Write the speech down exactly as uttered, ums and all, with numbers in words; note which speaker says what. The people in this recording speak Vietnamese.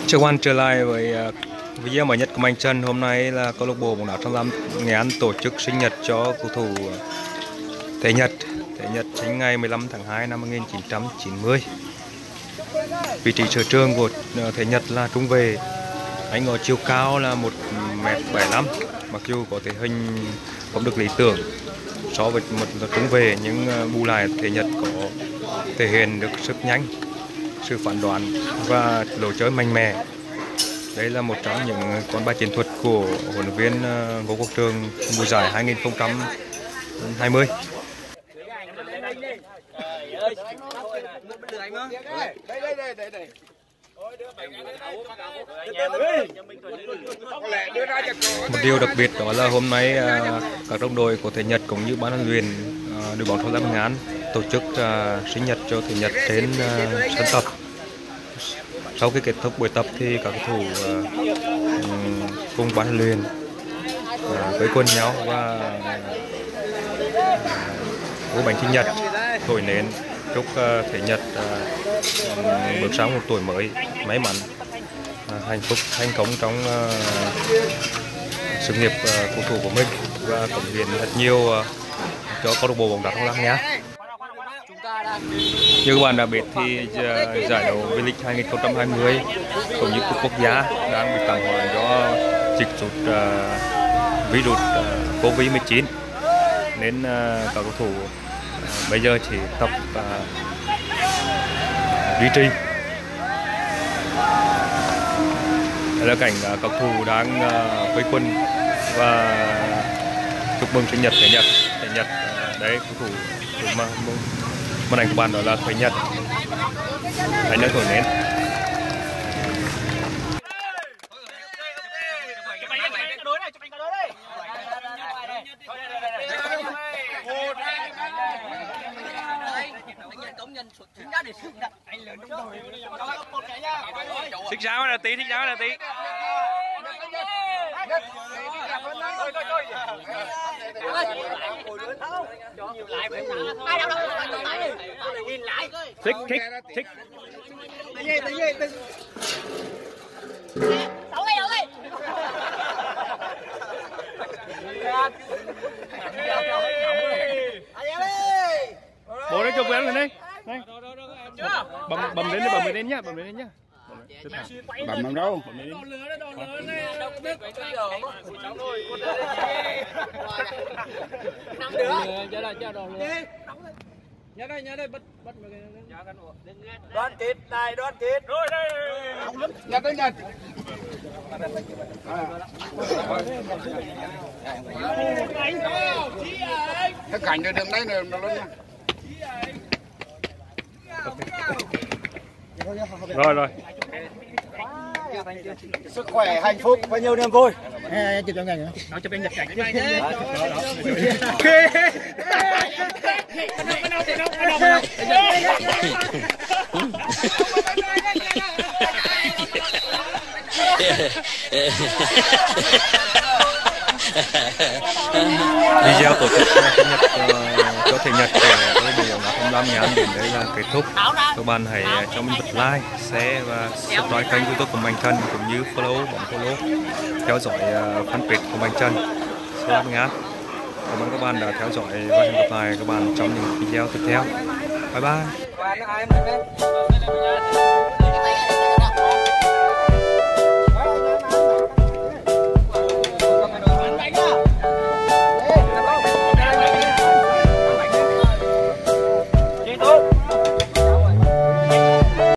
Speaker 1: Chào các bạn trở lại với video mới nhất của Mạnh Trần. Hôm nay là câu lạc bộ bóng đá Thăng Long Nghệ An tổ chức sinh nhật cho cầu thủ Thế Nhật. Thế Nhật sinh ngày mười lăm tháng hai năm một nghìn chín trăm chín mươi. Vị trí sở trường của Thế Nhật là trung vệ. Anh có chiều cao là một mét bảy mươi lăm. Mặc dù có thể hình không được lý tưởng so với một trung vệ, nhưng bù lại Thế Nhật có thể hiện được sức nhanh, sự phán đoán và lối chơi mạnh mẽ. Đây là một trong những con bài chiến thuật của huấn luyện viên Ngô Quốc Trường mùa giải hai nghìn không trăm hai mươi. Một điều đặc biệt đó là hôm nay các đồng đội của Thế Nhật cũng như ban huấn luyện đội bóng Thăng Long Nghệ An tổ chức sinh nhật cho Thế Nhật trên sân tập. Sau khi kết thúc buổi tập thì các cầu thủ uh, cùng ban huấn luyện uh, với quần nhau và uống uh, bánh sinh nhật, thổi nến chúc uh, Thế Nhật uh, bước sang một tuổi mới may mắn, uh, hạnh phúc, thành công trong uh, sự nghiệp uh, cầu thủ của mình và cống hiến thật nhiều uh, cho câu lạc bộ bóng đá Thăng Long nhé. Như các bạn đã biết thì giải đấu V-League hai nghìn không trăm hai mươi cũng như cúp quốc gia đang bị tạm hoãn do dịch sốt uh, virus uh, Covid mười chín, nên uh, các cầu thủ uh, bây giờ chỉ tập uh, duy trì. Đây là cảnh uh, cầu thủ đang uh, quây quần và chúc mừng sinh nhật Thế Nhật. Thế Nhật uh, đấy, cầu thủ mà màn ảnh của bạn đó là Thế Nhật. Anh đã thổi nến. Xích giáo là tí, xích giáo là tí. Thích, thích, thích. Bố nó chụp em lên đây. Đây. Bấm bấm lên đi, bấm lên nhá, bấm lên nhá.
Speaker 2: Bấm bằng đâu?
Speaker 3: Nhớ đây, nhớ đây, bắt bắt mọi người.
Speaker 4: Đoan Kết này, Đoan Kết.
Speaker 3: Rồi đây.
Speaker 2: Nhật đấy Nhật. Cái cảnh này đường đây này nó lớn nha.
Speaker 1: Rồi rồi.
Speaker 4: Sức khỏe, hạnh phúc và nhiều niềm vui.
Speaker 3: Chụp cho ngành. Nó chụp anh Nhật cảnh.
Speaker 1: Video tổ chức sinh nhật uh, cho Thế Nhật của câu lạc bộ bóng đá Thăng Long Nghệ An đến đây là kết thúc. Các bạn hãy cho mình bật like, share và subscribe kênh YouTube của Mạnh Trần, cũng như follow bóng follow theo dõi uh, fanpage của Mạnh Trần Thăng Long Nghệ An. Cảm ơn các bạn đã theo dõi và hẹn gặp lại các bạn trong những video tiếp theo. Bye bye.